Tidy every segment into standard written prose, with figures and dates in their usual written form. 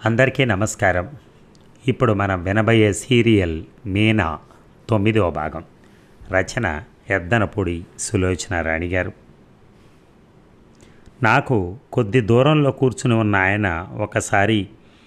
అందరికీ నమస్కారం. ఇప్పుడు మనం వినబోయే సీరియల్ మీనా 9వ భాగం. రచన ఎద్దనపూడి సులోచన రాణి గారు. నాకు కొద్ది దూరంలో కూర్చుని ఉన్న ఆయన ఒకసారి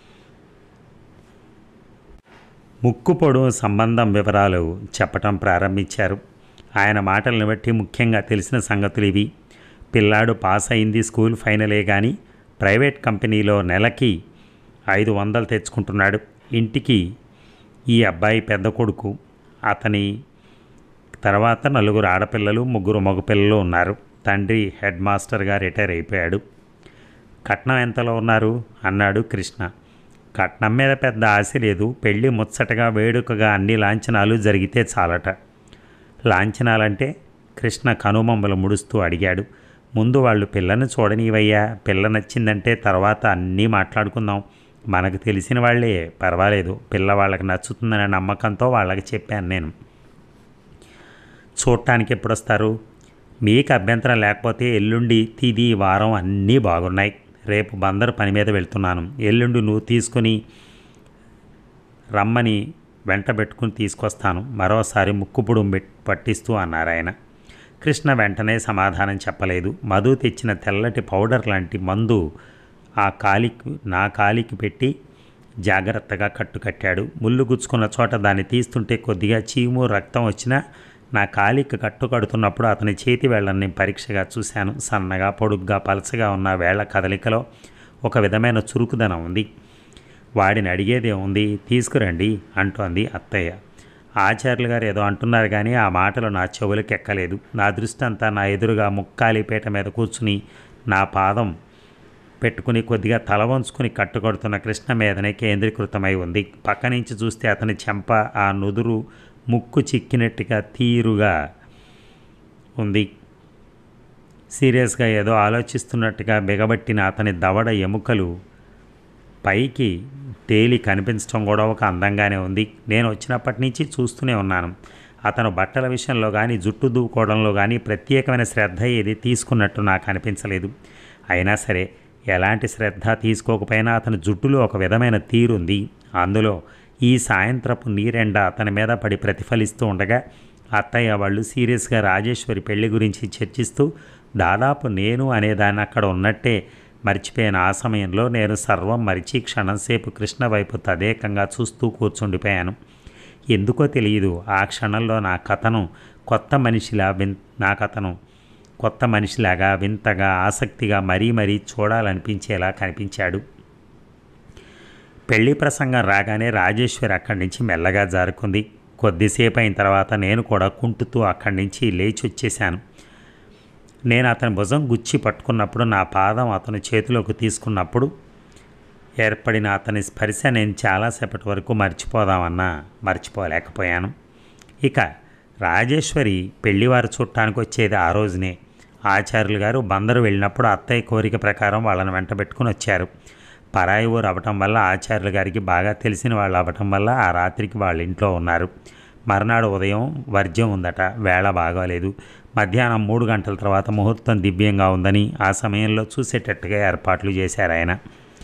ముక్కు పొడవు సంబంధం వివరాలు చెప్పటం ప్రారంభించారు. ఆయన మాటలను బట్టి ముఖ్యంగా తెలిసిన సంగతులు ఇవి. పిల్లాడు పాస్ అయింది, స్కూల్ ఫైనలే కానీ ప్రైవేట్ కంపెనీలో నెలకి 500 తెచ్చుకుంటున్నాడు. ఇంటికి ఈ అబ్బాయి పెద్ద కొడుకు, అతని తర్వాత 4 ఆడపిల్లలు, 3 మగపిల్లలు ఉన్నారు. తండ్రి హెడ్ మాస్టర్గా రిటైర్ అయిపోయాడు. కట్నం ఎంతలో ఉన్నారు అన్నాడు కృష్ణ. కట్నం మీద పెద్ద ఆశ లేదు, పెళ్ళి ముచ్చటగా వేడుకగా అన్ని లాంఛనాలు జరిగితే చాలట. లాంఛనాలంటే కృష్ణ కనుమమ్మలు ముడుస్తూ అడిగాడు. ముందు వాళ్ళు పిల్లని చూడనివయ్యా, పిల్ల నచ్చిందంటే తర్వాత అన్నీ మాట్లాడుకుందాం. మనకు తెలిసిన వాళ్ళే, పర్వాలేదు, పిల్ల వాళ్ళకి నచ్చుతుందనే నమ్మకంతో వాళ్ళకి చెప్పాను నేను. చూడటానికి ఎప్పుడొస్తారు? మీకు అభ్యంతరం లేకపోతే ఎల్లుండి తిది వారం అన్నీ బాగున్నాయి. రేపు బందరు పని మీద వెళ్తున్నాను. ఎల్లుండి నువ్వు తీసుకుని రమ్మని వెంట పెట్టుకుని తీసుకొస్తాను. మరోసారి ముక్కుపుడు పట్టిస్తూ అన్నారు ఆయన. కృష్ణ వెంటనే సమాధానం చెప్పలేదు. మధు తెచ్చిన తెల్లటి పౌడర్ లాంటి మందు నా కాలికి పెట్టి జాగ్రత్తగా కట్టాడు. ముళ్ళు గుచ్చుకున్న చోట దాన్ని తీస్తుంటే కొద్దిగా చీము రక్తం వచ్చినా నా కాలికి కడుతున్నప్పుడు అతని చేతి వేళ్ళని పరీక్షగా చూశాను. సన్నగా, పొడుగ్గా, పలసగా ఉన్న వేళ్ల కదలికలో ఒక విధమైన చురుకుదనం ఉంది. వాడిని అడిగేదే ఉంది, తీసుకురండి అంటోంది అత్తయ్య. ఆచార్యులు గారు ఏదో అంటున్నారు కానీ ఆ మాటలు నా చెవులకు ఎక్కలేదు. నా దృష్టి అంతా నా ఎదురుగా ముక్కాలిపేట మీద కూర్చుని నా పాదం పెట్టుకుని కొద్దిగా తల వంచుకుని కట్టుకొడుతున్న కృష్ణ మీదనే కేంద్రీకృతమై ఉంది. పక్క నుంచి చూస్తే అతని చెంప, ఆ నుదురు, ముక్కు చిక్కినట్టుగా తీరుగా ఉంది. సీరియస్గా ఏదో ఆలోచిస్తున్నట్టుగా బిగబట్టిన అతని దవడ ఎముకలు పైకి తేలి కనిపించడం కూడా ఒక అందంగానే ఉంది. నేను వచ్చినప్పటి నుంచి చూస్తూనే ఉన్నాను. అతను బట్టల విషయంలో కానీ జుట్టు దూకోవడంలో కానీ ప్రత్యేకమైన శ్రద్ధ ఏది తీసుకున్నట్టు నాకు అనిపించలేదు. అయినా సరే, ఎలాంటి శ్రద్ధ తీసుకోకపోయినా అతని జుట్టులో ఒక విధమైన తీరుంది. అందులో ఈ సాయంత్రపు నీరెండ అతని మీద పడి ప్రతిఫలిస్తూ ఉండగా అత్తయ్య వాళ్ళు సీరియస్గా రాజేశ్వరి పెళ్లి గురించి చర్చిస్తూ దాదాపు నేను అనేదాన్ని అక్కడ ఉన్నట్టే మర్చిపోయిన ఆ సమయంలో నేను సర్వం మరిచి క్షణంసేపు కృష్ణ వైపు తదేకంగా చూస్తూ కూర్చుండిపోయాను. ఎందుకో తెలియదు, ఆ క్షణంలో నాకతను కొత్త మనిషిలాగా వింతగా ఆసక్తిగా మరీ చూడాలనిపించేలా కనిపించాడు. పెళ్లి ప్రసంగం రాగానే రాజేశ్వరి అక్కడి నుంచి మెల్లగా జారుకుంది. కొద్దిసేపు అయిన తర్వాత నేను కూడా కుంటుతూ అక్కడి నుంచి లేచి వచ్చేశాను. నేను అతని భుజం గుచ్చి పట్టుకున్నప్పుడు, నా పాదం అతని చేతిలోకి తీసుకున్నప్పుడు ఏర్పడిన అతని స్పర్శ నేను చాలాసేపటి వరకు మర్చిపోలేకపోయాను. ఇక రాజేశ్వరి పెళ్లివారు చుట్టానికి వచ్చేది ఆ రోజునే. ఆచార్యులు గారు బందరు వెళ్ళినప్పుడు అత్తయ్య కోరిక ప్రకారం వాళ్ళని వెంట పెట్టుకుని వచ్చారు. పరాయి ఊరు అవ్వటం వల్ల ఆచార్యులు గారికి బాగా తెలిసిన వాళ్ళు అవ్వటం వల్ల ఆ రాత్రికి వాళ్ళ ఇంట్లో ఉన్నారు. మర్నాడు ఉదయం వర్జ్యం ఉందట. వేళ బాగోలేదు. మధ్యాహ్నం 3 గంటల తర్వాత ముహూర్తం దివ్యంగా ఉందని ఆ సమయంలో చూసేటట్టుగా ఏర్పాట్లు చేశారు ఆయన.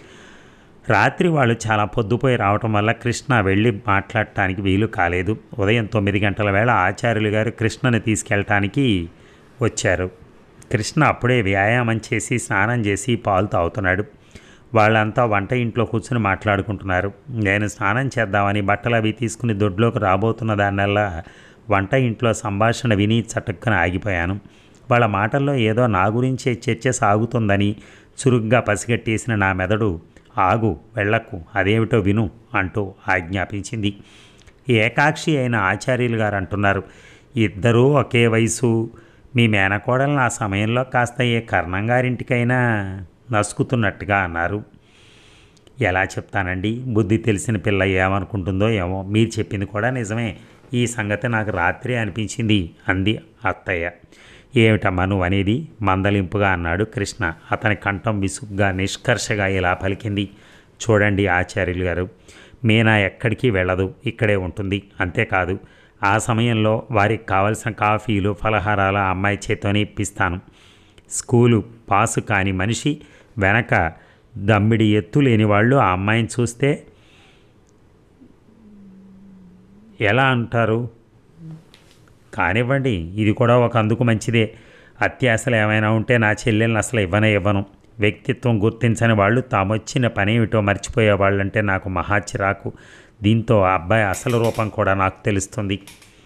రాత్రి వాళ్ళు చాలా పొద్దుపోయి రావటం వల్ల కృష్ణ వెళ్ళి మాట్లాడటానికి వీలు కాలేదు. ఉదయం 9 గంటల వేళ ఆచార్యులు గారు కృష్ణని తీసుకెళ్ళటానికి వచ్చారు. కృష్ణ అప్పుడే వ్యాయామం చేసి స్నానం చేసి పాలు తాగుతున్నాడు. వాళ్ళంతా వంట ఇంట్లో కూర్చుని మాట్లాడుకుంటున్నారు. నేను స్నానం చేద్దామని బట్టలు అవి తీసుకుని దొడ్లోకి రాబోతున్న దానివల్ల వంట ఇంట్లో సంభాషణ విని చటుక్కున ఆగిపోయాను. వాళ్ళ మాటల్లో ఏదో నా గురించే చర్చ సాగుతుందని చురుగ్గా పసిగట్టేసిన నా మెదడు ఆగు, వెళ్ళకు, అదేమిటో విను అంటూ ఆజ్ఞాపించింది. ఏకాక్షి అయిన ఆచార్యులు గారు అంటున్నారు, ఇద్దరూ ఒకే వయసు. మీ మేనకోడలను ఆ సమయంలో కాస్త ఏ కర్ణంగారింటికైనా నసుకుతున్నట్టుగా అన్నారు. ఎలా చెప్తానండి, బుద్ధి తెలిసిన పిల్ల ఏమనుకుంటుందో ఏమో. మీరు చెప్పింది కూడా నిజమే. ఈ సంగతి నాకు రాత్రి అనిపించింది అంది అత్తయ్య. ఏమిటమ్మా నువ్వు అనేది మందలింపుగా అన్నాడు కృష్ణ. అతని కంఠం విసుగ్గా నిష్కర్షగా ఇలా పలికింది. చూడండి ఆచార్యులు గారు, మీనా ఎక్కడికి వెళ్ళదు, ఇక్కడే ఉంటుంది. అంతేకాదు, ఆ సమయంలో వారికి కావలసిన కాఫీలు ఫలహారాలు ఆ అమ్మాయి చేతోనే ఇప్పిస్తాను. స్కూలు పాసు కాని మనిషి వెనక దమ్మిడి ఎత్తు లేని వాళ్ళు ఆ అమ్మాయిని చూస్తే ఎలా అంటారు? కానివ్వండి, ఇది కూడా ఒక అందుకు మంచిదే. అత్యాశలు ఏమైనా ఉంటే నా చెల్లెల్ని అసలు ఇవ్వను. వ్యక్తిత్వం గుర్తించని వాళ్ళు తామొచ్చిన పనేమిటో మర్చిపోయే వాళ్ళంటే నాకు మహా చిరాకు. దీంతో ఆ అబ్బాయి అసలు రూపం కూడా నాకు తెలుస్తుంది.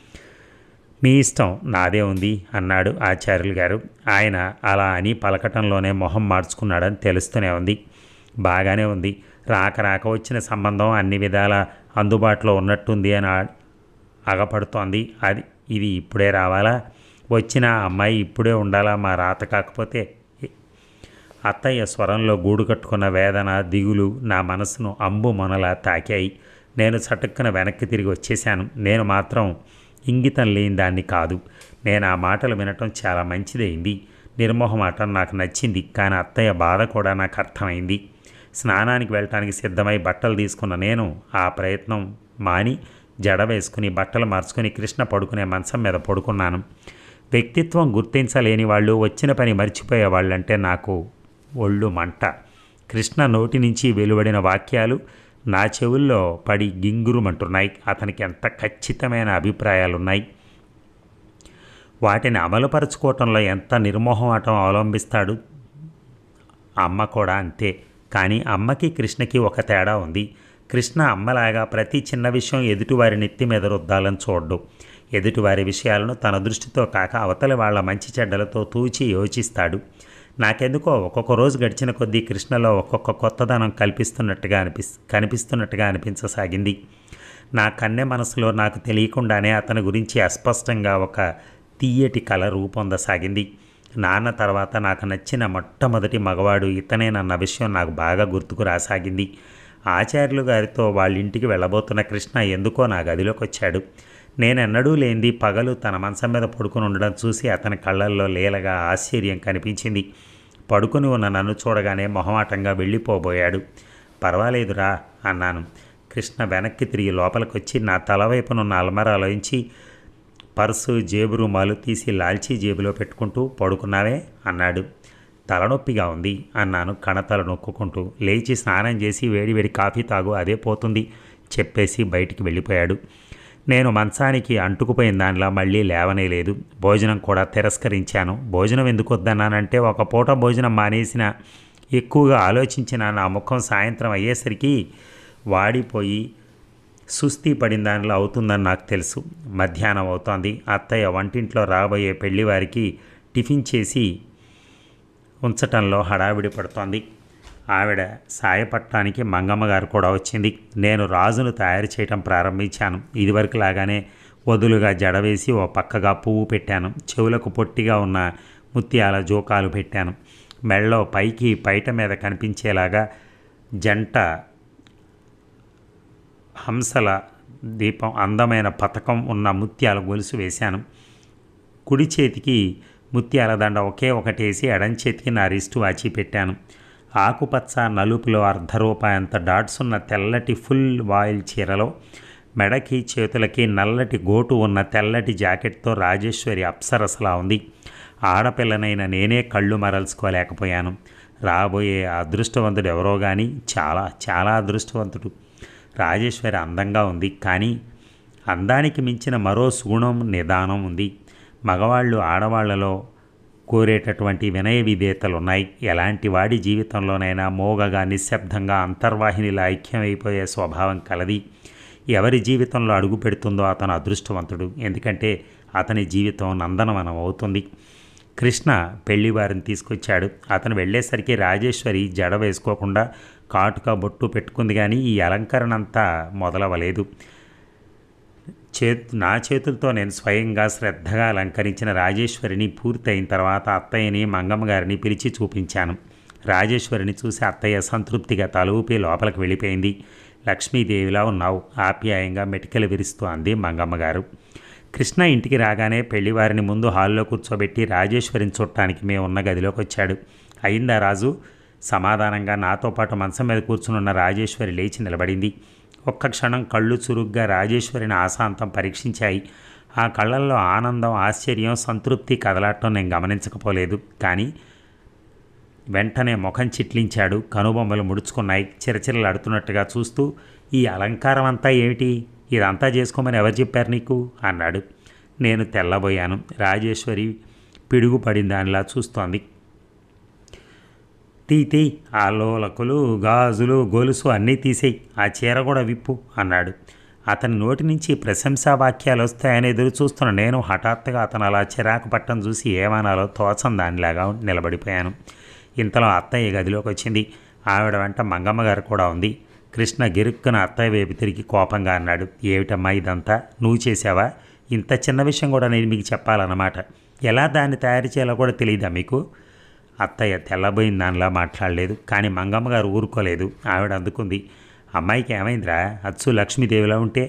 మీ ఇష్టం, నాదే ఉంది అన్నాడు ఆచార్యులు గారు. ఆయన అలా అని పలకటంలోనే మొహం మార్చుకున్నాడని తెలుస్తూనే ఉంది. బాగానే ఉంది, రాక రాక వచ్చిన సంబంధం అన్ని విధాల అందుబాటులో ఉన్నట్టుంది అని అగపడుతోంది. ఇది ఇప్పుడే రావాలా? వచ్చిన అమ్మాయి ఇప్పుడే ఉండాలా? మా రాత కాకపోతే? అత్తయ్య స్వరంలో గూడు కట్టుకున్న వేదన, దిగులు నా మనసును అంబు మొనలా తాకాయి. నేను చటుక్కున వెనక్కి తిరిగి వచ్చేశాను. నేను మాత్రం ఇంగితం లేని దాన్ని కాదు. నేను ఆ మాటలు వినటం చాలా మంచిదైంది. నిర్మోహమాటం నాకు నచ్చింది. కానీ అత్తయ్య బాధ కూడా నాకు అర్థమైంది. స్నానానికి వెళ్ళటానికి సిద్ధమై బట్టలు తీసుకున్న నేను ఆ ప్రయత్నం మాని జడ వేసుకుని బట్టలు మార్చుకుని కృష్ణ పడుకునే మంచం మీద పడుకున్నాను. వ్యక్తిత్వం గుర్తించలేని వాళ్ళు, వచ్చిన పని మర్చిపోయే వాళ్ళంటే నాకు ఒళ్ళు మంట. కృష్ణ నోటి నుంచి వెలువడిన వాక్యాలు నా చెవుల్లో పడి గింగురుమంటున్నాయి. అతనికి ఎంత ఖచ్చితమైన అభిప్రాయాలున్నాయి. వాటిని అమలుపరుచుకోవటంలో ఎంత నిర్మోహమాటం అవలంబిస్తాడు. అమ్మ కూడా అంతే. కానీ అమ్మకి కృష్ణకి ఒక తేడా ఉంది. కృష్ణ అమ్మలాగా ప్రతి చిన్న విషయం ఎదుటివారి నెత్తి మీద రుద్దాలని చూడ్డు. ఎదుటివారి విషయాలను తన దృష్టితో కాక అవతలి వాళ్ళ మంచి చెడ్డలతో తూచి యోచిస్తాడు. నాకెందుకో ఒక్కొక్క రోజు గడిచిన కొద్దీ కృష్ణలో ఒక్కొక్క కొత్తదనం కనిపిస్తున్నట్టుగా అనిపించసాగింది. నా కన్నె మనసులో నాకు తెలియకుండానే అతని గురించి అస్పష్టంగా ఒక తీయటి కళ రూపొందసాగింది. నాన్న తర్వాత నాకు నచ్చిన మొట్టమొదటి మగవాడు ఇతనేనన్న విషయం నాకు బాగా గుర్తుకు రాసాగింది. ఆచార్యులు గారితో వాళ్ళ ఇంటికి వెళ్ళబోతున్న కృష్ణ ఎందుకో నా గదిలోకి వచ్చాడు. నేనెన్నడూ లేనిది పగలు తన మంచం మీద పడుకుని ఉండడం చూసి అతని కళ్ళల్లో లీలగా ఆశ్చర్యం కనిపించింది. పడుకుని ఉన్న నన్ను చూడగానే మొహమాటంగా వెళ్ళిపోబోయాడు. పర్వాలేదురా అన్నాను. కృష్ణ వెనక్కి తిరిగి లోపలికొచ్చి నా తలవైపునున్న అల్మరాలోంచి పర్సు, జేబు రుమాలు తీసి లాల్చీ జేబులో పెట్టుకుంటూ పడుకున్నావే అన్నాడు. తలనొప్పిగా ఉంది అన్నాను కణతల నొక్కుంటూ. లేచి స్నానం చేసి వేడివేడి కాఫీ తాగు, అదే పోతుంది చెప్పేసి బయటికి వెళ్ళిపోయాడు. నేను మంచానికి అంటుకుపోయిన దానిలా మళ్ళీ లేవనేలేదు. భోజనం కూడా తిరస్కరించాను. భోజనం ఎందుకు వద్దన్నానంటే ఒక పూట భోజనం మానేసిన ఎక్కువగా ఆలోచించిన నా ముఖం సాయంత్రం అయ్యేసరికి వాడిపోయి సుస్థి పడిన దానిలో అవుతుందని నాకు తెలుసు. మధ్యాహ్నం అవుతోంది. అత్తయ్య వంటింట్లో రాబోయే పెళ్లివారికి టిఫిన్ చేసి ఉంచటంలో హడావిడి పడుతోంది. ఆవిడ సాయపట్టానికి మంగమ్మ గారు కూడా వచ్చింది. నేను రాజును తయారు చేయటం ప్రారంభించాను. ఇదివరకు లాగానే వదులుగా జడవేసి ఓ పక్కగా పువ్వు పెట్టాను. చెవులకు పొట్టిగా ఉన్న ముత్యాల జోకాలు పెట్టాను. మెళ్ళలో పైకి పైట మీద కనిపించేలాగా జంట హంసల దీపం అందమైన పథకం ఉన్న ముత్యాల గొలుసు వేశాను. కుడి చేతికి ముత్యాల దండ ఒకే ఒకటేసి ఎడం చేతికి నా రిస్ట్ వాచి పెట్టాను. ఆకుపచ్చ నలుపులో ₹1 డాట్స్ ఉన్న తెల్లటి ఫుల్ వాయిల్ చీరలో మెడకి చేతులకి నల్లటి గోటు ఉన్న తెల్లటి జాకెట్తో రాజేశ్వరి అప్సరసలా ఉంది. ఆడపిల్లనైన నేనే కళ్ళు మరల్చుకోలేకపోయాను. రాబోయే అదృష్టవంతుడు ఎవరో కానీ చాలా చాలా అదృష్టవంతుడు. రాజేశ్వరి అందంగా ఉంది. కానీ అందానికి మించిన మరో సుగుణం, నిదానం ఉంది. మగవాళ్ళు ఆడవాళ్లలో కోరేటటువంటి వినయ విధేయతలున్నాయి. ఎలాంటి వాడి జీవితంలోనైనా మోగగా నిశ్శబ్దంగా అంతర్వాహినిలా ఐక్యమైపోయే స్వభావం కలది. ఎవరి జీవితంలో అడుగు పెడుతుందో అతను అదృష్టవంతుడు. ఎందుకంటే అతని జీవితం నందనవనం అవుతుంది. కృష్ణ పెళ్లివారిని తీసుకొచ్చాడు. అతను వెళ్ళేసరికి రాజేశ్వరి జడ వేసుకోకుండా కాటుక బొట్టు పెట్టుకుంది. కానీ ఈ అలంకరణ అంతా మొదలవలేదు. నా చేతులతో నేను స్వయంగా శ్రద్ధగా అలంకరించిన రాజేశ్వరిని పూర్తయిన తర్వాత అత్తయ్యని మంగమ్మ గారిని పిలిచి చూపించాను. రాజేశ్వరిని చూసి అత్తయ్య సంతృప్తిగా తలూపి లోపలికి వెళ్ళిపోయింది. లక్ష్మీదేవిలా ఉన్నావు ఆప్యాయంగా మెటికలు విరుస్తూ అంది మంగమ్మ గారు. కృష్ణ ఇంటికి రాగానే పెళ్లివారిని ముందు హాల్లో కూర్చోబెట్టి రాజేశ్వరిని చూడటానికి మేము ఉన్న గదిలోకి వచ్చాడు. అయిందా రాజు? సమాధానంగా నాతో పాటు మంచం మీద కూర్చునున్న రాజేశ్వరి లేచి నిలబడింది. ఒక్క క్షణం కళ్ళు చురుగ్గా రాజేశ్వరిని ఆశాంతం పరీక్షించాయి. ఆ కళ్ళల్లో ఆనందం, ఆశ్చర్యం, సంతృప్తి కదలాటం నేను గమనించకపోలేదు. కానీ వెంటనే ముఖం చిట్లించాడు. కనుబొమ్మలు ముడుచుకున్నాయి. చిరచిరలాడుతున్నట్టుగా చూస్తూ, ఈ అలంకారం అంతా ఏమిటి? ఇదంతా చేసుకోమని ఎవరు చెప్పారు నీకు అన్నాడు. నేను తెల్లబోయాను. రాజేశ్వరి పిడుగుపడిన దానిలా చూస్తోంది. తీ ఆ లోలకులు, గాజులు, గొలుసు అన్నీ తీసేయి, ఆ చీర కూడా విప్పు అన్నాడు. అతని నోటి నుంచి ప్రశంసా వాక్యాలు వస్తాయని ఎదురు చూస్తున్న నేను హఠాత్తుగా అతను అలా చిరాకు పట్టం చూసి ఏమనాలో తోచం దానిలాగా నిలబడిపోయాను. ఇంతలో అత్తయ్య గదిలోకి వచ్చింది. ఆవిడ వెంట మంగమ్మ గారు కూడా ఉంది. కృష్ణ గిరుక్కున అత్తయ్య వైపు తిరిగి కోపంగా అన్నాడు. ఏమిటమ్మా ఇదంతా? నువ్వు చేసావా? ఇంత చిన్న విషయం కూడా నేను మీకు చెప్పాలన్నమాట. ఎలా దాన్ని తయారు చేయాలో కూడా తెలియదా మీకు? అత్తయ్య తెల్లబోయిన దానిలా మాట్లాడలేదు. కానీ మంగమ్మ గారు ఊరుకోలేదు. ఆవిడ అందుకుంది. అమ్మాయికి ఏమైందిరా? అచ్చు లక్ష్మీదేవిలా ఉంటే.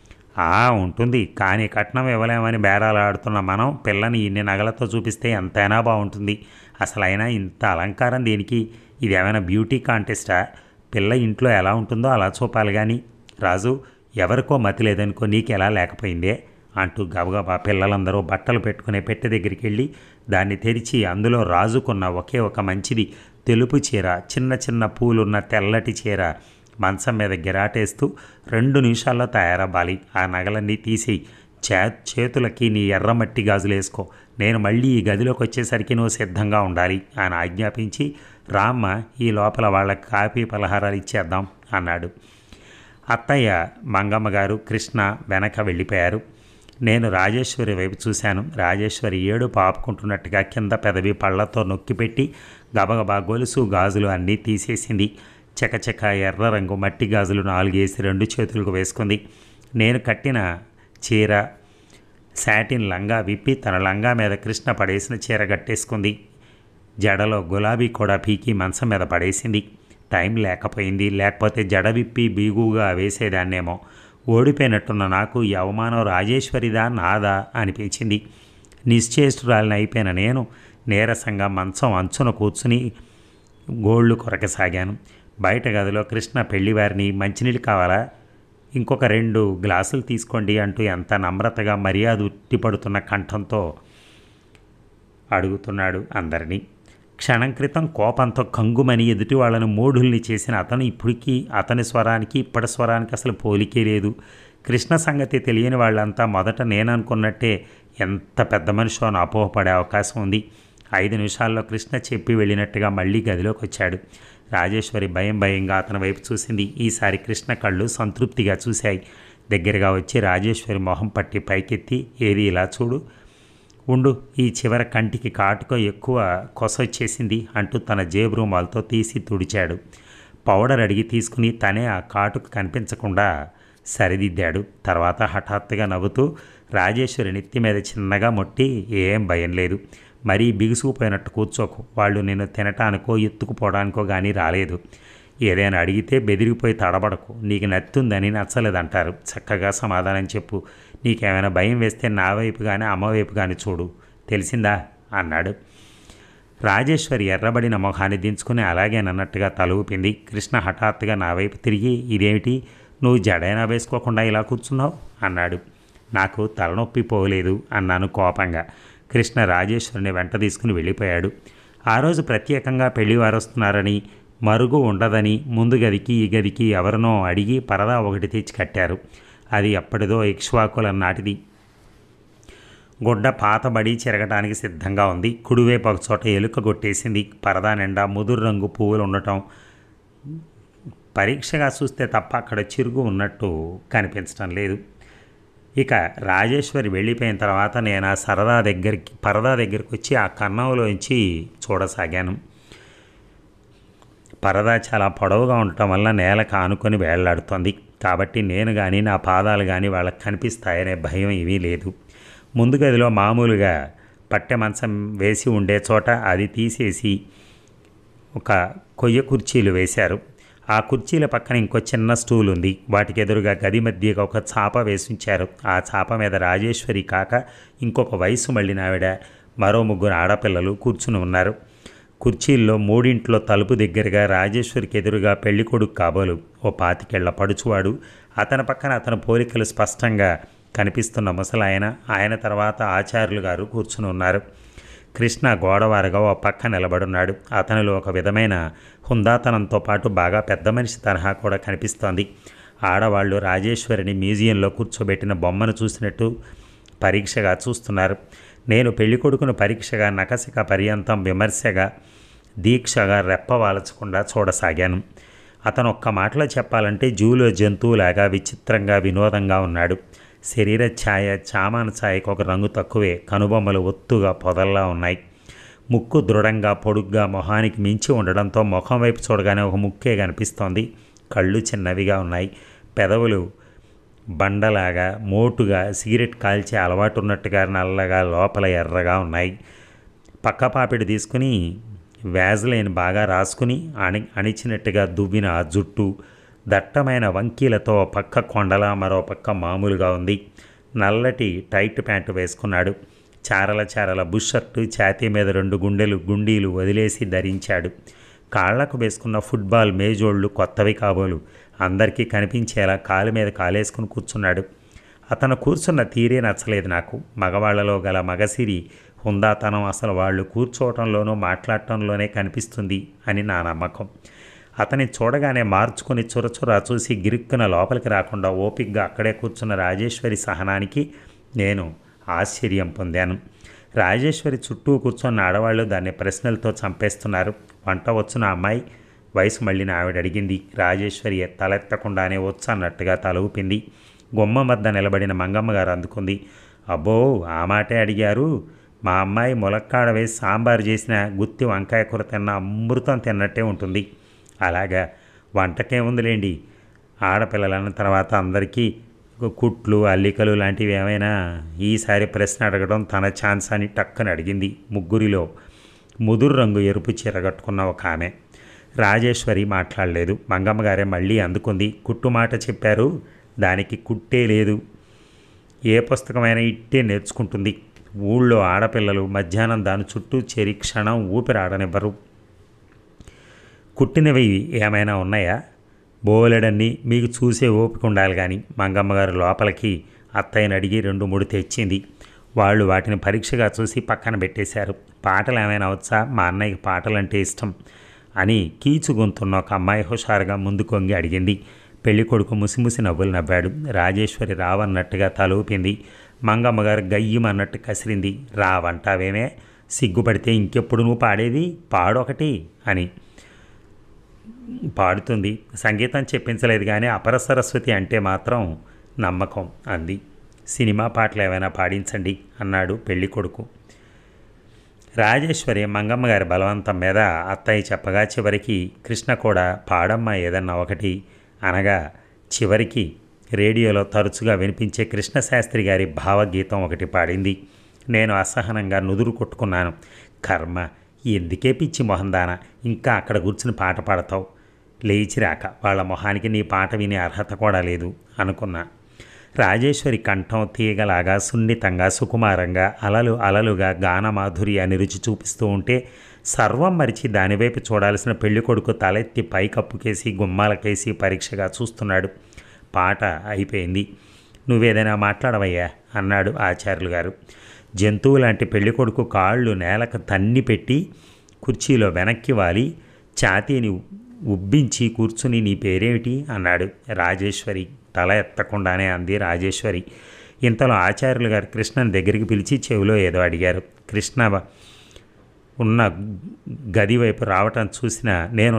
ఉంటుంది, కానీ కట్నం ఇవ్వలేమని బేరాలు ఆడుతున్న మనం పిల్లని ఇన్ని నగలతో చూపిస్తే ఎంతైనా బాగుంటుంది. అసలు అయినా ఇంత అలంకారం దేనికి? ఇది ఏమైనా బ్యూటీ కాంటెస్టా? పిల్ల ఇంట్లో ఎలా ఉంటుందో అలా చూపాలి కానీ. రాజు, ఎవరికో మతి లేదనుకో, నీకు ఎలా లేకపోయిందే అంటూ గబగబా పిల్లలందరూ బట్టలు పెట్టుకునే పెట్టె దగ్గరికి వెళ్ళి దాన్ని తెరిచి అందులో రాజుకున్న ఒకే ఒక మంచిది తెలుపు చీర, చిన్న చిన్న పూలున్న తెల్లటి చీర మంచం మీద గిరాటేస్తూ 2 నిమిషాల్లో తయారవ్వాలి. ఆ నగలన్నీ తీసి చేతులకి నీ ఎర్రమట్టి గాజులు వేసుకో. నేను మళ్ళీ ఈ గదిలోకి వచ్చేసరికి నువ్వు సిద్ధంగా ఉండాలి అని ఆజ్ఞాపించి, రామ్మ ఈ లోపల వాళ్ళకి కాఫీ పలహారాలు ఇచ్చేద్దాం అన్నాడు. అత్తయ్య, మంగమ్మ గారు, కృష్ణ వెనక వెళ్ళిపోయారు. నేను రాజేశ్వరి వైపు చూశాను. రాజేశ్వరి ఏడుపు ఆపుకుంటున్నట్టుగా కింద పెదవి పళ్లతో నొక్కిపెట్టి గబగబా గొలుసు, గాజులు అన్నీ తీసేసింది. చకచక ఎర్ర రంగు మట్టి గాజులు 4 వేసి 2 చేతులకు వేసుకుంది. నేను కట్టిన చీర, శాటిన్ లంగా విప్పి తన లంగా మీద కృష్ణ పడేసిన చీర కట్టేసుకుంది. జడలో గులాబీ కూడా పీకి మంచం మీద పడేసింది. టైం లేకపోయింది. లేకపోతే జడ విప్పి బీగుగా వేసేదాన్నేమో. ఓడిపోయినట్టున్న నాకు ఈ అవమానం రాజేశ్వరిదా నాదా అనిపించింది. నిశ్చేష్టురాలిని అయిపోయిన నేను నీరసంగా మంచం అంచున కూర్చుని గోళ్ళు కొరకసాగాను. బయట గదిలో కృష్ణ పెళ్లివారిని మంచినీళ్ళు కావాలా, ఇంకొక 2 గ్లాసులు తీసుకోండి అంటూ ఎంత నమ్రతగా మర్యాద ఉట్టిపడుతున్న కంఠంతో అడుగుతున్నాడు అందరినీ. క్షణం క్రితం కోపంతో కంగుమని ఎదుటి వాళ్ళను మూఢుల్ని చేసిన అతను ఇప్పటికీ అతని స్వరానికి ఇప్పటి స్వరానికి అసలు పోలికే లేదు. కృష్ణ సంగతి తెలియని వాళ్ళంతా మొదట నేననుకున్నట్టే ఎంత పెద్ద మనిషో అని అపోహపడే అవకాశం ఉంది. 5 నిమిషాల్లో కృష్ణ చెప్పి వెళ్ళినట్టుగా మళ్ళీ గదిలోకి వచ్చాడు. రాజేశ్వరి భయంగా అతని వైపు చూసింది. ఈసారి కృష్ణ కళ్ళు సంతృప్తిగా చూశాయి. దగ్గరగా వచ్చి రాజేశ్వరి మొహం పట్టి పైకెత్తి, ఏది ఇలా చూడు, ఉండు, ఈ చివర కంటికి కాటుక ఎక్కువ కొసొచ్చేసింది అంటూ తన జేబు రుమాలతో తీసి తుడిచాడు. పౌడర్ అడిగి తీసుకుని తనే ఆ కాటుక కనిపించకుండా సరిదిద్దాడు. తర్వాత హఠాత్తుగా నవ్వుతూ రాజేశ్వరి నెత్తి మీద చిన్నగా మొట్టి, ఏం భయం లేదు, మరీ బిగుసుకుపోయినట్టు కూర్చోకు, వాళ్ళు నిన్ను తినటానికో ఎత్తుకుపోవడానికో కానీ రాలేదు. ఏదైనా అడిగితే బెదిరిపోయి తడబడకు, నీకు నత్తుందని నచ్చలేదంటారు. చక్కగా సమాధానం చెప్పు. నీకేమైనా భయం వేస్తే నా వైపు కానీ అమ్మ వైపు కానీ చూడు, తెలిసిందా అన్నాడు. రాజేశ్వరి ఎర్రబడిన మొహాన్ని దించుకుని అలాగేనన్నట్టుగా తల ఊపింది. కృష్ణ హఠాత్తుగా నా వైపు తిరిగి, ఇదేమిటి, నువ్వు జడైనా వేసుకోకుండా ఇలా కూర్చున్నావు అన్నాడు. నాకు తలనొప్పి పోలేదు అన్నాను కోపంగా. కృష్ణ రాజేశ్వరిని వెంట తీసుకుని వెళ్ళిపోయాడు. ఆ రోజు ప్రత్యేకంగా పెళ్లివారు వస్తున్నారని, మరుగు ఉండదని ముందు గదికి ఈ గదికి ఎవరినో అడిగి పరదా ఒకటి తెచ్చి కట్టారు. అది ఎప్పటిదో ఇక్ష్వాకుల నాటిది. గుడ్డ పాతబడి చెరగటానికి సిద్ధంగా ఉంది. కుడివైపు ఒక చోట ఎలుక కొట్టేసింది. పరదా నిండా ముదురు రంగు పువ్వులు ఉండటం పరీక్షగా చూస్తే తప్ప అక్కడ చిరుగు ఉన్నట్టు కనిపించడం లేదు. ఇక రాజేశ్వరి వెళ్ళిపోయిన తర్వాత నేను ఆ పరదా దగ్గరికి వచ్చి ఆ కన్నంలోంచి చూడసాగాను. పరదా చాలా పొడవుగా ఉండటం వల్ల నేలకు ఆనుకొని వేళ్లాడుతోంది. కాబట్టి నేను కానీ నా పాదాలు కానీ వాళ్ళకి కనిపిస్తాయనే భయం ఏమీ లేదు. ముందు గదిలో మామూలుగా పట్టె మంచం వేసి ఉండే చోట అది తీసేసి ఒక కొయ్య కుర్చీలు వేశారు. ఆ కుర్చీల పక్కన ఇంకో చిన్న స్టూల్ ఉంది. వాటికి ఎదురుగా గది మధ్యగా ఒక చాప వేసి ఉంచారు. ఆ చాప మీద రాజేశ్వరి కాక ఇంకొక వయసు మళ్ళిన ఆవిడ, మరో 3 ఆడపిల్లలు కూర్చుని ఉన్నారు. కుర్చీల్లో 3 తలుపు దగ్గరగా రాజేశ్వరికి ఎదురుగా పెళ్ళికొడుకు కాబోలు ఓ 25 ఏళ్ల పడుచువాడు, అతని పక్కన అతని పోలికలు స్పష్టంగా కనిపిస్తున్న ముసలాయన, ఆయన తర్వాత ఆచార్యులు గారు కూర్చుని ఉన్నారు. కృష్ణ గోడవారుగా ఓ పక్క నిలబడున్నాడు. అతనిలో ఒక విధమైన హుందాతనంతో పాటు బాగా పెద్ద మనిషి తరహా కూడా కనిపిస్తోంది. ఆడవాళ్లు రాజేశ్వరిని మ్యూజియంలో కూర్చోబెట్టిన బొమ్మను చూసినట్టు పరీక్షగా చూస్తున్నారు. నేను పెళ్ళికొడుకును పరీక్షగా, నకసిక పర్యంతం విమర్శగా, దీక్షగా రెప్పవాల్చకుండా చూడసాగాను. అతను ఒక్క మాటలో చెప్పాలంటే జూలో జంతువులాగా విచిత్రంగా వినోదంగా ఉన్నాడు. శరీర ఛాయ చామాను ఛాయకు ఒక రంగు తక్కువే. కనుబొమ్మలు ఒత్తుగా పొదల్లా ఉన్నాయి. ముక్కు దృఢంగా పొడుగ్గా మొహానికి మించి ఉండడంతో ముఖం వైపు చూడగానే ఒక ముక్కే కనిపిస్తోంది. కళ్ళు చిన్నవిగా ఉన్నాయి. పెదవులు బండలాగా మోటుగా సిగరెట్ కాల్చే అలవాటు ఉన్నట్టుగా నల్లగా లోపల ఎర్రగా ఉన్నాయి. పక్కపాపిడి తీసుకుని వ్యాజ్లైన్ బాగా రాసుకుని అణిచినట్టుగా దువ్విన ఆ జుట్టు దట్టమైన వంకీలతో పక్క కొండలా మరో పక్క మామూలుగా ఉంది. నల్లటి టైట్ ప్యాంటు వేసుకున్నాడు. చారల చారల బుష్ షర్టు, ఛాతీ మీద 2 గుండీలు వదిలేసి ధరించాడు. కాళ్లకు వేసుకున్న ఫుట్బాల్ మేజోళ్ళు కొత్తవి కాబోలు అందరికీ కనిపించేలా కాలు మీద కాలేసుకుని కూర్చున్నాడు. అతను కూర్చున్న తీరే నచ్చలేదు నాకు. మగవాళ్లలో గల మగసిరి హుందాతనం అసలు వాళ్ళు కూర్చోవటంలోనూ మాట్లాడటంలోనే కనిపిస్తుంది అని నా నమ్మకం. అతని చూడగానే మార్చుకుని చురచురా చూసి గిరుక్కున లోపలికి రాకుండా ఓపిగ్గా అక్కడే కూర్చున్న రాజేశ్వరి సహనానికి నేను ఆశ్చర్యం పొందాను. రాజేశ్వరి చుట్టూ కూర్చున్న ఆడవాళ్ళు దాన్ని ప్రశ్నలతో చంపేస్తున్నారు. వంట వచ్చిన అమ్మాయి వయసు మళ్ళిన ఆవిడ అడిగింది. రాజేశ్వరి తలెత్తకుండానే వచ్చు అన్నట్టుగా తల ఊపింది. గుమ్మం వద్ద నిలబడిన మంగమ్మ గారు అందుకుంది. అబ్బో, ఆ మాటే అడిగారు. మా అమ్మాయి ములక్కాడ వేసి సాంబారు చేసిన గుత్తి వంకాయ కూర తిన్న అమృతం తిన్నట్టే ఉంటుంది. అలాగా, వంటకేముందిలేండి. ఆడపిల్లలన్న తర్వాత అందరికీ కుట్లు అల్లికలు లాంటివి ఏమైనా. ఈసారి ప్రశ్న అడగడం తన ఛాన్స్ అని టక్కని అడిగింది. ముగ్గురిలో ముదురు రంగు ఎరుపు చీర కట్టుకున్న ఒక ఆమె. రాజేశ్వరి మాట్లాడలేదు. మంగమ్మ గారే మళ్ళీ అందుకుంది. కుట్టు మాట చెప్పారు, దానికి కుట్టే లేదు. ఏ పుస్తకమైనా ఇట్టే నేర్చుకుంటుంది. ఊళ్ళో ఆడపిల్లలు మధ్యాహ్నం దాని చుట్టూ చేరి క్షణం ఊపిరాడనివ్వరు. కుట్టినవి ఏమైనా ఉన్నాయా? బోలెడన్ని. మీకు చూసే ఓపిక ఉండాలి. కానీ మంగమ్మగారు లోపలికి అత్తయ్యని అడిగి 2-3 తెచ్చింది. వాళ్ళు వాటిని పరీక్షగా చూసి పక్కన పెట్టేశారు. పాటలు ఏమైనా వచ్చా? మా అన్నయ్యకి పాటలంటే ఇష్టం అని కీచుగొంతున్న ఒక అమ్మాయి హుషారుగా ముందు కొంగి అడిగింది. పెళ్ళికొడుకు ముసిముసి నవ్వులు నవ్వాడు. రాజేశ్వరి రావన్నట్టుగా తలూపింది. మంగమ్మగారు గయ్యమన్నట్టు కసిరింది. రావంటావేమే, సిగ్గుపడితే ఇంకెప్పుడు నువ్వు పాడేది? పాడొకటి అని. పాడుతుంది. సంగీతం చెప్పించలేదు కానీ అపర సరస్వతి అంటే మాత్రం నమ్మకం అంది. సినిమా పాటలు ఏమైనా పాడించండి అన్నాడు పెళ్ళికొడుకు. రాజేశ్వరి మంగమ్మగారి బలవంతం మీద అత్తయ్య చెప్పగా చివరికి కృష్ణ కూడా పాడమ్మ ఏదన్నా ఒకటి అనగా చివరికి రేడియోలో తరచుగా వినిపించే కృష్ణశాస్త్రి గారి భావగీతం ఒకటి పాడింది. నేను అసహనంగా నుదురు కొట్టుకున్నాను. కర్మ, ఎందుకే పిచ్చి మొహందాన ఇంకా అక్కడ కూర్చుని పాట పాడతావు? లేచిరాక వాళ్ళ మొహానికి నీ పాట వినే అర్హత కూడా లేదు అనుకున్నా. రాజేశ్వరి కంఠం తీగలాగా సున్నితంగా సుకుమారంగా అలలు అలలుగా గానమాధుర్యాన్ని రుచి చూపిస్తూ ఉంటే సర్వం మరిచి దానివైపు చూడాల్సిన పెళ్ళికొడుకు తలెత్తి పైకప్పుకేసి గుమ్మాలకేసి పరీక్షగా చూస్తున్నాడు. పాట అయిపోయింది. నువ్వేదైనా మాట్లాడవయ్యా అన్నాడు ఆచార్యులు గారు. జంతువు లాంటి పెళ్ళికొడుకు కాళ్ళు నేలకు తన్ని పెట్టి కుర్చీలో వెనక్కి వాలి ఛాతీని ఉబ్బించి కూర్చుని నీ పేరేమిటి అన్నాడు. రాజేశ్వరి. తల ఎత్తకుండానే అంది రాజేశ్వరి. ఇంతలో ఆచార్యులు గారు కృష్ణని దగ్గరికి పిలిచి చెవిలో ఏదో అడిగారు. కృష్ణ ఉన్న గదివైపు రావటం చూసిన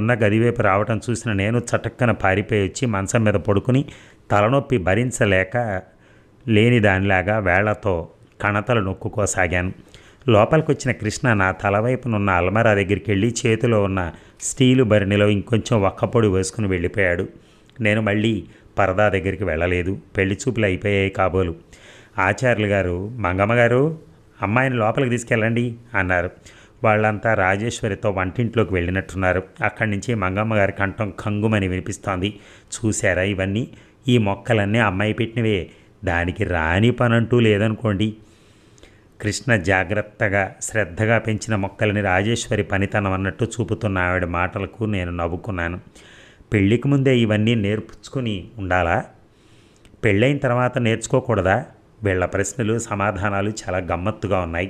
నేను చటక్కన పారిపోయి వచ్చి మంచం మీద పడుకుని తలనొప్పి భరించలేక లేని దానిలాగా వేళ్లతో కణతలు నొక్కుకోసాగాను. లోపలికి వచ్చిన కృష్ణ నా తలవైపునున్న అల్మరా దగ్గరికి వెళ్ళి చేతిలో ఉన్న స్టీలు బరిణిలో ఇంకొంచెం ఒక్కపొడి వేసుకుని వెళ్ళిపోయాడు. నేను మళ్ళీ పరదా దగ్గరికి వెళ్ళలేదు. పెళ్లి చూపులు అయిపోయాయి కాబోలు. ఆచార్యులు గారు, మంగమ్మగారు, అమ్మాయిని లోపలికి తీసుకెళ్ళండి అన్నారు. వాళ్ళంతా రాజేశ్వరితో వంటింట్లోకి వెళ్ళినట్టున్నారు. అక్కడి నుంచి మంగమ్మగారి కంఠం కంగుమని వినిపిస్తోంది. చూశారా ఇవన్నీ? ఈ మొక్కలన్నీ అమ్మాయి పెట్టినవే. దానికి రాని పనంటూ లేదనుకోండి. కృష్ణ జాగ్రత్తగా శ్రద్ధగా పెంచిన మొక్కలని రాజేశ్వరి పనితనం అన్నట్టు చూపుతున్న ఆవిడ మాటలకు నేను నవ్వుకున్నాను. పెళ్ళికి ముందే ఇవన్నీ నేర్చుకుని ఉండాలా? పెళ్ళైన తర్వాత నేర్చుకోకూడదా? వీళ్ళ ప్రశ్నలు సమాధానాలు చాలా గమ్మత్తుగా ఉన్నాయి.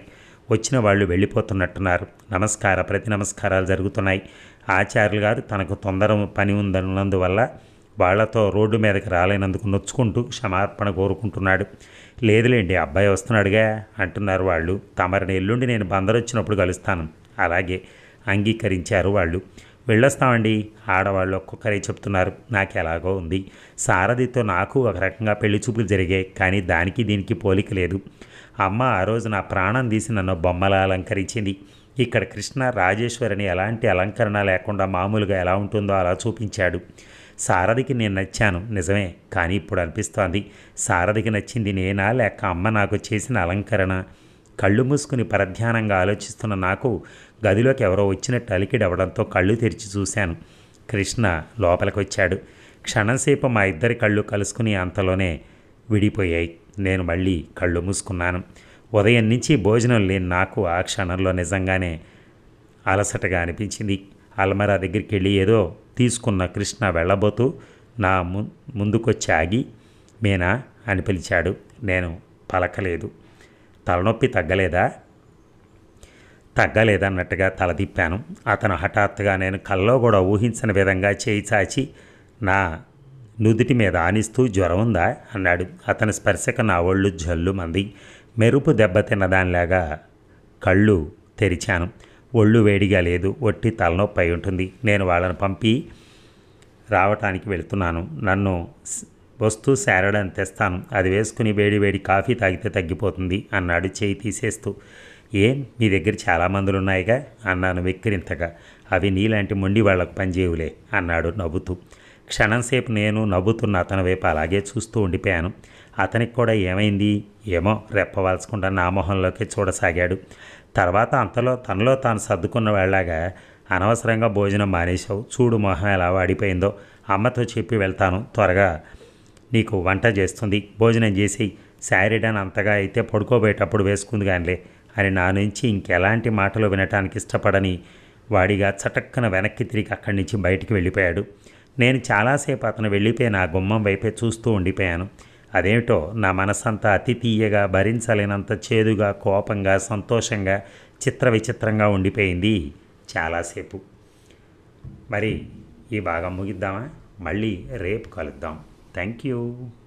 వచ్చిన వాళ్ళు వెళ్ళిపోతున్నట్టున్నారు. ప్రతి నమస్కారాలు జరుగుతున్నాయి. ఆచార్యులు గారు తనకు తొందర పని ఉందన్నందువల్ల వాళ్లతో రోడ్డు మీదకి రాలేనందుకు నొచ్చుకుంటూ క్షమార్పణ కోరుకుంటున్నాడు. లేదులేండి, అబ్బాయి వస్తున్నాడుగా అంటున్నారు వాళ్ళు. తమరిని ఎల్లుండి నేను బందరొచ్చినప్పుడు కలుస్తాను. అలాగే అంగీకరించారు వాళ్ళు. వెళ్ళొస్తామండి. ఆడవాళ్ళు ఒక్కొక్కరే చెప్తున్నారు. నాకు ఎలాగో ఉంది. సారథితో నాకు ఒక రకంగా పెళ్లి చూపులు జరిగాయి, కానీ దానికి దీనికి పోలిక లేదు. అమ్మ ఆ రోజు నా ప్రాణం తీసి నన్ను బొమ్మలా అలంకరించింది. ఇక్కడ కృష్ణ రాజేశ్వరిని ఎలాంటి అలంకరణ లేకుండా మామూలుగా ఎలా ఉంటుందో అలా చూపించాడు. సారథికి నేను నచ్చాను నిజమే, కానీ ఇప్పుడు అనిపిస్తోంది సారథికి నచ్చింది నేనా లేక అమ్మ నాకు చేసిన అలంకరణ. కళ్ళు మూసుకుని పరధ్యానంగా ఆలోచిస్తున్న నాకు గదిలోకి ఎవరో వచ్చినట్టు అలికిడవడంతో కళ్ళు తెరిచి చూశాను. కృష్ణ లోపలికి వచ్చాడు. క్షణంసేపు మా ఇద్దరి కళ్ళు కలుసుకుని అంతలోనే విడిపోయాయి. నేను మళ్ళీ కళ్ళు మూసుకున్నాను. ఉదయం నుంచి భోజనం లేని నాకు ఆ క్షణంలో నిజంగానే అలసటగా అనిపించింది. అల్మరా దగ్గరికి వెళ్ళి ఏదో తీసుకున్న కృష్ణ వెళ్ళబోతూ నా ముందుకొచ్చి ఆగి మీనా అని పిలిచాడు. నేను పలకలేదు. తలనొప్పి తగ్గలేదన్నట్టుగా తల తిప్పాను. అతను హఠాత్తుగా నేను కల్లో కూడా ఊహించని విధంగా చేయి చాచి నా నుదుటి మీద ఆనిస్తూ జ్వరం ఉందా అన్నాడు. అతని స్పర్శకు నా ఒళ్ళు జల్లుమంది. మెరుపు దెబ్బతిన్న దానిలాగా కళ్ళు తెరిచాను. ఒళ్ళు వేడిగా లేదు, ఒట్టి తలనొప్పి అయి ఉంటుంది. నేను వాళ్ళని పంపి రావటానికి వెళుతున్నాను. నన్ను వస్తూ శారడని తెస్తాను, అది వేసుకుని వేడి వేడి కాఫీ తాగితే తగ్గిపోతుంది అన్నాడు చేయి తీసేస్తూ. ఏం మీ దగ్గర చాలామందులు ఉన్నాయిగా అన్నాను వెక్కిరింతగా. అవి నీలాంటి మొండి వాళ్లకు పనిచేయులే అన్నాడు నవ్వుతూ. క్షణంసేపు నేను నవ్వుతున్న అతని వైపు అలాగే చూస్తూ ఉండిపోయాను. అతనికి కూడా ఏమైంది ఏమో రెప్పవాల్చకుండా నా మొహంలోకి చూడసాగాడు. తర్వాత అంతలో తనలో తాను సర్దుకున్న వాళ్ళగా అనవసరంగా భోజనం మానేశావు, చూడు మొహం ఎలా వాడిపోయిందో, అమ్మతో చెప్పి వెళ్తాను, త్వరగా నీకు వంట చేస్తుంది, భోజనం చేసి శారీడని అంతగా అయితే పడుకోబోయేటప్పుడు వేసుకుంది కానిలే అని నా నుంచి ఇంకెలాంటి మాటలు వినటానికి ఇష్టపడని వాడిగా చటక్కన వెనక్కి తిరిగి అక్కడి నుంచి బయటికి వెళ్ళిపోయాడు. నేను చాలాసేపు అతను వెళ్ళిపోయి నా గుమ్మం వైపే చూస్తూ ఉండిపోయాను. అదేమిటో నా మనసంతా అతి తీయగా, భరించలేనంత చేదుగా, కోపంగా, సంతోషంగా, విచిత్రంగా ఉండిపోయింది చాలాసేపు. మరి ఈ భాగం ముగిద్దామా? మళ్ళీ రేపు కలుద్దాం. Thank you.